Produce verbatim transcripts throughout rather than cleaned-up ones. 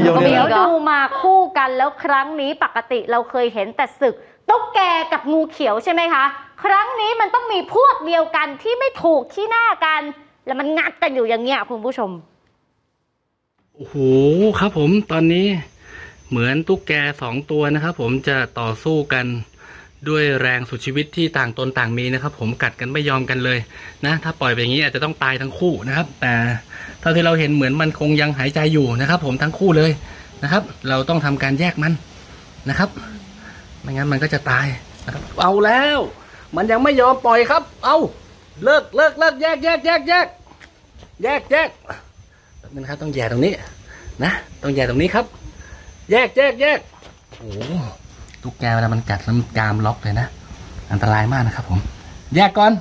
เดี๋ยวดูมาคู่กันแล้วครั้งนี้ปกติเราเคยเห็นแต่ศึกตุ๊กแกกับงูเขียวใช่ไหมคะครั้งนี้มันต้องมีพวกเดียวกันที่ไม่ถูกที่หน้ากันแล้วมันงัดกันอยู่อย่างเงี้ยคุณผู้ชมโอ้โหครับผมตอนนี้เหมือนตุ๊กแกสองตัวนะครับผมจะต่อสู้กันด้วยแรงสุดชีวิตที่ต่างตนต่างมีนะครับผมกัดกันไม่ยอมกันเลยนะถ้าปล่อยไปอย่างนี้อาจจะต้องตายทั้งคู่นะครับแต่เท่าที่เราเห็นเหมือนมันคงยังหายใจอยู่นะครับผมทั้งคู่เลยนะครับเราต้องทำการแยกมันนะครับไม่งั้นมันก็จะตายนะครับเอาแล้วมันยังไม่ยอมปล่อยครับเอาเลิกเลิกเลิกแยกแยกแยกแยกแยกแยกนั่นครับต้องแยกตรงนี้นะต้องแยกตรงนี้ครับแยกแยกแยกโอ้ตุ๊กแกเวลามันกัดแล้วมันกรามล็อกเลยนะอันตรายมากนะครับผมแยกก่อน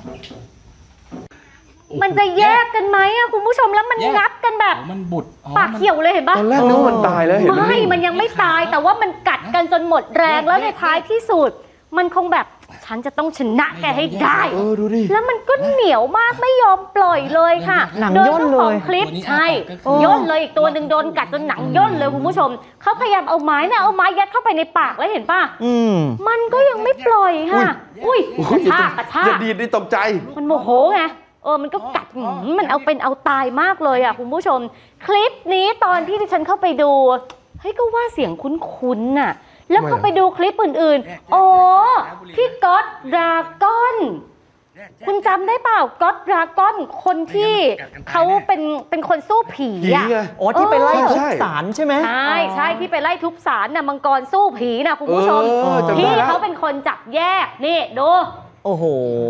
มันจะแยกกันไหมอะคุณผู้ชมแล้วมันงับกันแบบมันบุดปากเขียวเลยเห็นปะตอนแรกนึกว่ามันตายแล้วเห็นไหมไม่มันยังไม่ตายแต่ว่ามันกัดกันจนหมดแรงแล้วในท้ายที่สุดมันคงแบบฉันจะต้องชนะแกให้ได้แล้วมันก็เหนียวมากไม่ยอมปล่อยเลยค่ะโดยเจ้าของคลิปใช่ย่นเลยอีกตัวหนึ่งโดนกัดจนหนังย่นเลยคุณผู้ชมเขาพยายามเอาไม้เนี่ยเอาไม้ยัดเข้าไปในปากแล้วเห็นป่ะมันก็ยังไม่ปล่อยค่ะอุ้ยกระชากกระชากอย่าดีดนี่ตกใจมันโมโหไงเออมันก็กัดมันเอาเป็นเอาตายมากเลยอ่ะคุณผู้ชมคลิปนี้ตอนที่ดิฉันเข้าไปดูเฮ้ยก็ว่าเสียงคุ้นๆน่ะแล้วพอไปดูคลิปอื่นๆอ๋อพี่ก๊อตดราก้อนคุณจำได้เปล่าก๊อตดราก้อนคนที่เขาเป็นเป็นคนสู้ผีอ่ะอ๋อที่ไปไล่ทุบศาลใช่ไหมใช่ใช่ที่ไปไล่ทุบศาลน่ะมังกรสู้ผีน่ะคุณผู้ชมพี่เขาเป็นคนจับแยกนี่ดูโอ้โห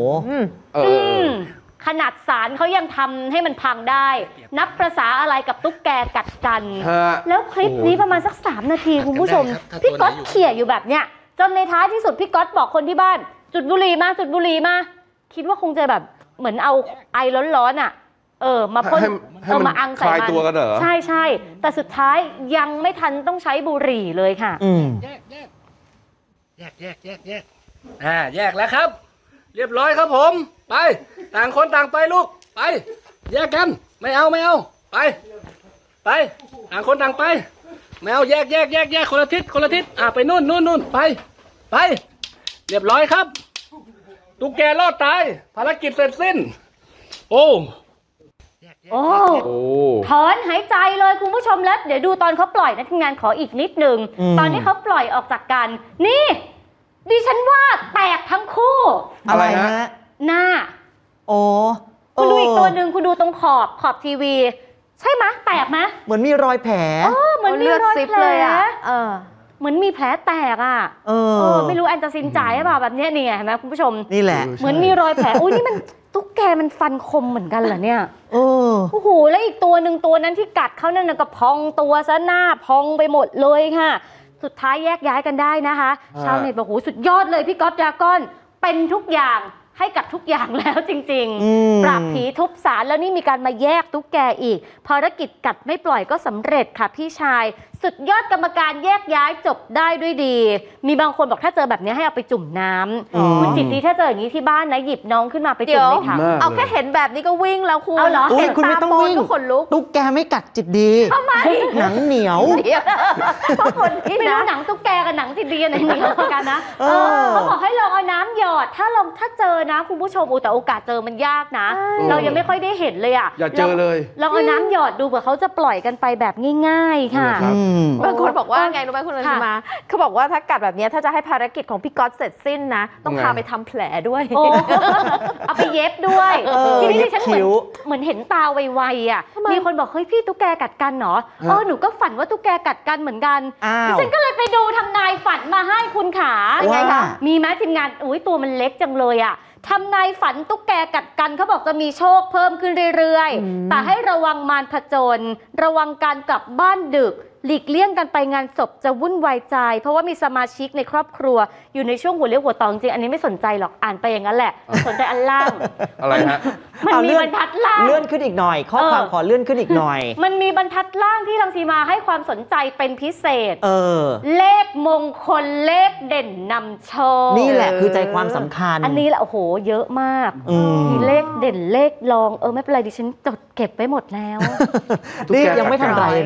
ขนาดศาลเขายังทำให้มันพังได้นับประสาอะไรกับตุ๊กแกกัดกันแล้วคลิปนี้ประมาณสักสามนาทีคุณผู้ชมพี่ก๊อตเขี่ยอยู่แบบเนี้ยจนในท้ายที่สุดพี่ก๊อตบอกคนที่บ้านจุดบุหรี่มาจุดบุหรี่มาคิดว่าคงจะแบบเหมือนเอาไอร้อนๆอ่ะเออมาพ่นเอามาอังใส่มันใช่ใช่แต่สุดท้ายยังไม่ทันต้องใช้บุหรี่เลยค่ะแยกแยกแยกแยกแยกแยกอ่าแยกแล้วครับเรียบร้อยครับผมไปต่างคนต่างไปลูกไปแยกกันไม่เอาไม่เอาไปไปต่างคนต่างไปไม่เอาแยกแยกแยกแยกคนละทิศคนละทิศอ่าไปนู่นนู่นนู่นไปไปเรียบร้อยครับตุ๊กแกรอดตายภารกิจเสร็จสิ้นโอ้โอ้ถอนหายใจเลยคุณผู้ชมแล้วเดี๋ยวดูตอนเขาปล่อยนะทีมงานขออีกนิดนึงตอนนี้เขาปล่อยออกจากกันนี่ดิฉันว่าแตกทั้งคู่อะไรฮะหน้าโอ้คุณดูอีกตัวหนึ่งคุณดูตรงขอบขอบทีวีใช่ไหมแตกไหมเหมือนมีรอยแผลเออเหมือนมีรอยแผลเออเหมือนมีแผลแตกอ่ะเออไม่รู้แอนตาซินจ่ายหรือเปล่าแบบนี้นี่ไงเห็นไหมคุณผู้ชมนี่แหละเหมือนมีรอยแผลอุ้ยนี่มันตุ๊กแกมันฟันคมเหมือนกันเหรอเนี่ยโอ้โหแล้วอีกตัวหนึ่งตัวนั้นที่กัดเขานั่นก็พองตัวซะหน้าพองไปหมดเลยค่ะสุดท้ายแยกย้ายกันได้นะคะชาวเน็ตบอกโหสุดยอดเลยพี่ก๊อตดราก้อนเป็นทุกอย่างให้กับทุกอย่างแล้วจริงๆปราบผีทุบศาลแล้วนี่มีการมาแยกตุ๊กแกอีกภารกิจกัดไม่ปล่อยก็สำเร็จค่ะพี่ชายสุดยอดกรรมการแยกย้ายจบได้ด้วยดีมีบางคนบอกถ้าเจอแบบนี้ให้เอาไปจุ่มน้ำคุณจิตดีถ้าเจออย่างนี้ที่บ้านนะหยิบน้องขึ้นมาไปจุ่มในถังเอาแค่เห็นแบบนี้ก็วิ่งแล้วคุณเอาเหรอเห็นคุณไม่ต้องวิ่งก็ขนลุกตุ๊กแกไม่กัดจิตดีทำไมหนังเหนียวเพราะคนที่ไม่รู้หนังตุ๊กแกกับหนังจิตดีไหนเหนียวกันนะเขาบอกให้ลองเอาน้ำหยอดถ้าลองถ้าเจอนะคุณผู้ชมแต่โอกาสเจอมันยากนะเรายังไม่ค่อยได้เห็นเลยอ่ะอย่าเจอเลยลองเอาน้ำหยอดดูเผื่อเขาจะปล่อยกันไปแบบง่ายๆค่ะบางคนบอกว่าไงรู้ไหมคุณรัชมาเขาบอกว่าถ้ากัดแบบนี้ถ้าจะให้ภารกิจของพี่ก๊อตเสร็จสิ้นนะต้องพาไปทำแผลด้วยเอาไปเย็บด้วยทีนี้ฉันเหมือนเหมือนเห็นตาไวๆอ่ะมีคนบอกเฮ้ยพี่ตุ๊กแกกัดกันเหรอเออหนูก็ฝันว่าตุ๊กแกกัดกันเหมือนกันฉันก็เลยไปดูทำนายฝันมาให้คุณขาไงคะมีไหมทีมงานอุ้ยตัวมันเล็กจังเลยอ่ะทำนายฝันตุ๊กแกกัดกันเขาบอกจะมีโชคเพิ่มขึ้นเรื่อยๆแต่ให้ระวังมารผจญระวังการกลับบ้านดึกหลีกเลี่ยงกันไปงานศพจะวุ่นวายใจเพราะว่ามีสมาชิกในครอบครัวอยู่ในช่วงหัวเลี้ยวหัวต่อจริงอันนี้ไม่สนใจหรอกอ่านไปอย่างนั้นแหละสนใจอันล่างอะไรฮะมันมีบรรทัดล่างเลื่อนขึ้นอีกหน่อยข้อความขอเลื่อนขึ้นอีกหน่อยมันมีบรรทัดล่างที่รังสีมาให้ความสนใจเป็นพิเศษเออเลขมงคลเลขเด่นนำโชคนี่แหละคือใจความสำคัญอันนี้แหละโอ้โหเยอะมากมีเลขเด่นเลขรองเออไม่เป็นไรดิฉันจดเก็บไว้หมดแล้วนี่ยังไม่ทันไรนะ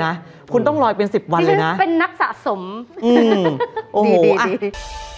คุณต้องลอยเป็นสิบวันดิเลฉัยนะเป็นนักสะสมอืมโอ้โหดีดีอ่ะดี